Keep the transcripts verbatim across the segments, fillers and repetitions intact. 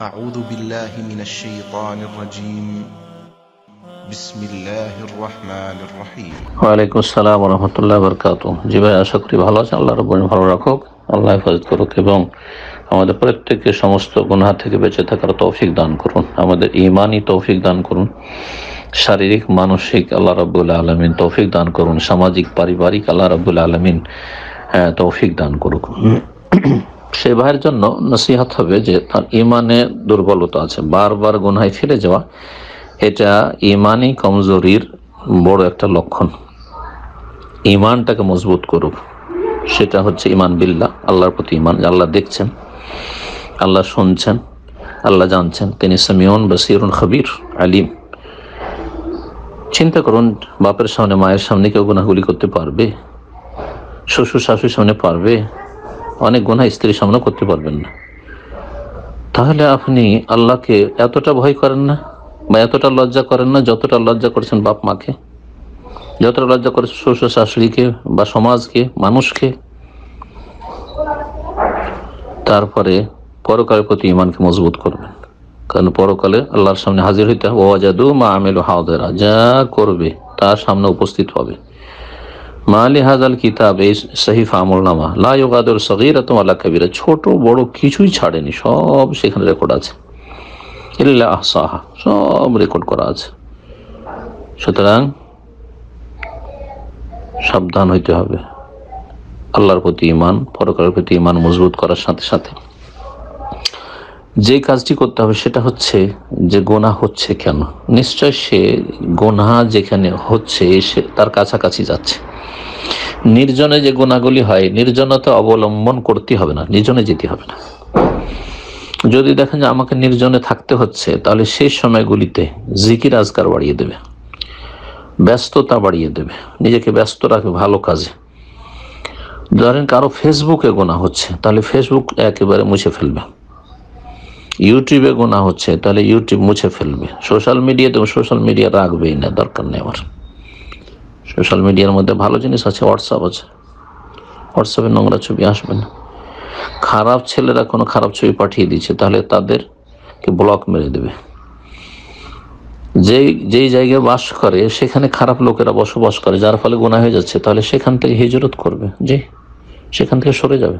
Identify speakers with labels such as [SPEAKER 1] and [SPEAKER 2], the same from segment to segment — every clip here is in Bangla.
[SPEAKER 1] أعوذ بالله من الشيطان الرجيم بسم الله الرحمن الرحيم
[SPEAKER 2] ওয়ালাইকুম আসসালাম ওয়া রাহমাতুল্লাহি ওয়া বারাকাতুহু। জি ভাই, আশা করি ভালো আছেন। আল্লাহ রাব্বুল আলামিন ভালো রাখুক, আল্লাহ হেফাজত করুক এবং আমাদের প্রত্যেককে সমস্ত গুনাহ থেকে বেঁচে থাকার তৌফিক দান করুন, আমাদের ঈমানি তৌফিক দান করুন, শারীরিক মানসিক আল্লাহ রাব্বুল আলামিন তৌফিক দান করুন, সামাজিক পারিবারিক আল্লাহ রাব্বুল আলামিন তৌফিক দান করুক। সে ভাইয়ের জন্য নসিহত হবে যে তার ইমানে দুর্বলতা আছে, বারবার গুনাহে ফিরে যাওয়া, এটা ইমানি কমজোরির বড় একটা লক্ষণ। ইমানটাকে মজবুত করুক, সেটা হচ্ছে ইমান বিল্লাহ, আল্লাহর প্রতি ইমান। আল্লাহ দেখছেন, আল্লাহ শুনছেন, আল্লাহ জানছেন, তিনি সামিউন বাসিরুন খবীর আলিম। চিন্তা করুন, বাপের সামনে মায়ের সামনে কেউ গুনাহগুলি করতে পারবে? শ্বশুর শাশুড়ির সামনে পারবে? অনেক গুনাহ স্ত্রীর সামনে করতে পারবেন না। তাহলে আপনি আল্লাহকে এতটা ভয় করেন না বা এতটা লজ্জা করেন না যতটা লজ্জা করেছেন বাপ মাকে, যতটা লজ্জা করেছেন শ্বশুর শাশুড়িকে বা সমাজকে, মানুষকে। তারপরে পরকালের প্রতি ইমানকে মজবুত করবেন, কারণ পরকালে আল্লাহর সামনে হাজির হইতে হবে। ওয়াজাদু মা আমিলু হাদিরা, যা করবে তার সামনে উপস্থিত হবে। মালি হাজাল কিতাব, এই সহিফা আমলনামা, লা ইউগাদিরু সগীরাতান ওয়ালা কাবীরা, ছোট বড় কিছুই ছাড়েনি, সব সেখানে রেকর্ড আছে। ইল্লা আহসাহা, সব রেকর্ড করা আছে। সুতরাং সাবধান হইতে হবে। আল্লাহর প্রতি ঈমান, পরকালের প্রতি ঈমান মজবুত করার সাথে সাথে যে কাজটি করতে হবে সেটা হচ্ছে যে গুনাহ হচ্ছে কেন। নিশ্চয় সে গুনাহ যেখানে হচ্ছে সে তার কাছাকাছি যাচ্ছে। নির্জনে যে গুনাহগুলি হয়, নির্জনতা অবলম্বন করতে হবে না, নির্জনে যেতে হবে না। যদি দেখেন যে আমাকে নির্জনে থাকতে হচ্ছে, তাহলে সেই সময়গুলিতে জিকির আজকার বাড়িয়ে দেবে, ব্যস্ততা বাড়িয়ে দেবে, নিজেকে ব্যস্ত রাখবে ভালো কাজে। ধরেন কারো ফেসবুকে গুনাহ হচ্ছে, তাহলে ফেসবুক একেবারে মুছে ফেলবে। ইউটিউবে গুনাহ হচ্ছে, তাহলে ইউটিউব মুছে ফেলবে। সোশ্যাল মিডিয়াতে সোশ্যাল মিডিয়া রাখবেই না, দরকার নেই আমার। সোশ্যাল মিডিয়ার মধ্যে ভালো জিনিস আছে, হোয়াটসঅ্যাপ আছে, হোয়াটসঅ্যাপে নোংরা ছবি আসবে না। খারাপ ছেলেরা কোনো খারাপ ছবি পাঠিয়ে দিচ্ছে, তাহলে তাদেরকে ব্লক মেরে দেবে। যেই যেই জায়গায় বাস করে সেখানে খারাপ লোকেরা বসবাস করে, যার ফলে গুনাহ হয়ে যাচ্ছে, তাহলে সেখান থেকে হিজরত করবে, যে সেখান থেকে সরে যাবে।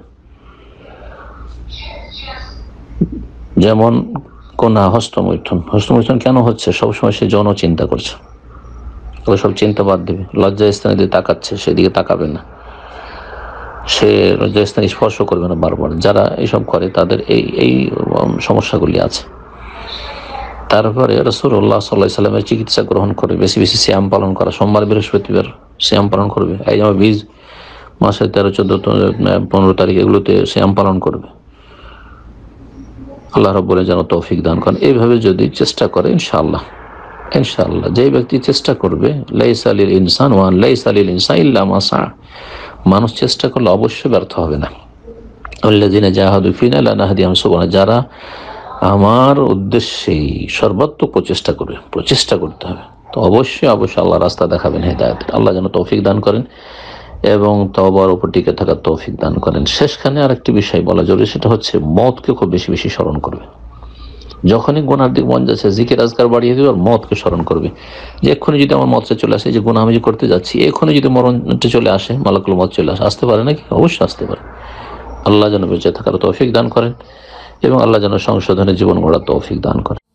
[SPEAKER 2] যেমন কোনা হস্তমৈথুন, হস্তমৈথুন কেন হচ্ছে? সবসময় সে যৌন চিন্তা করছে, ওই সব চিন্তা বাদ দেবে। লজ্জা স্থানে দিয়ে তাকাচ্ছে, সেদিকে তাকাবে না, সে লজ্জা স্থানে স্পর্শ করবে না বারবার। যারা এইসব করে তাদের এই এই সমস্যাগুলি আছে। তারপরে রাসূলুল্লাহ সাল্লাল্লাহু আলাইহি ওয়াসাল্লামের চিকিৎসা গ্রহণ করে বেশি বেশি সিয়াম পালন করা, সোমবার বৃহস্পতিবার সিয়াম পালন করবে। এই যেমন বীজ মাসের তেরো চোদ্দ পনেরো তারিখ এগুলোতে সিয়াম পালন করবে। আল্লাহ রাব্বুল আলামিন যেন তৌফিক দান করেন। এইভাবে যদি চেষ্টা করে, ইনশাআল্লাহ ইনশাআল্লাহ যে ব্যক্তি চেষ্টা করবে, লাইসা লিল ইনসান ওয়া লাইসা লিল ইনসানি ইল্লা মা সাআ, মানুষ চেষ্টা করলে অবশ্যই ব্যর্থ হবে না। আল্লাযিনা জাহাদু ফিনা লানাহদিয়াহুম সুবুলানা, যারা আমার উদ্দেশ্যেই সর্বাত্মক প্রচেষ্টা করবে, প্রচেষ্টা করতে হবে, তো অবশ্যই অবশ্যই আল্লাহ রাস্তা দেখাবেন হেদায়েতের। আল্লাহ যেন তৌফিক দান করেন এবং তওবার উপর টিকে থাকার তৌফিক দান করেন। শেষখানে আরেকটি বিষয় বলা জরুরি, সেটা হচ্ছে মওতকে খুব বেশি বেশি স্মরণ করবে। যখনই গুনার দিক মন যাচ্ছে, জিকির আজকার বাড়িয়ে দেবে আর মওতকে স্মরণ করবে, যে এক্ষুনি যদি আমার মওতটা চলে আসে, যে গুনাহ আমি যে করতে যাচ্ছি, এক্ষুনি যদি মরণটা চলে আসে, মালাকুল মওত চলে আসে, আসতে পারে নাকি? অবশ্যই আসতে পারে। আল্লাহ যেন বেঁচে থাকার তৌফিক দান করেন এবং আল্লাহ যেন সংশোধনের জীবন গড়ার তৌফিক দান করেন।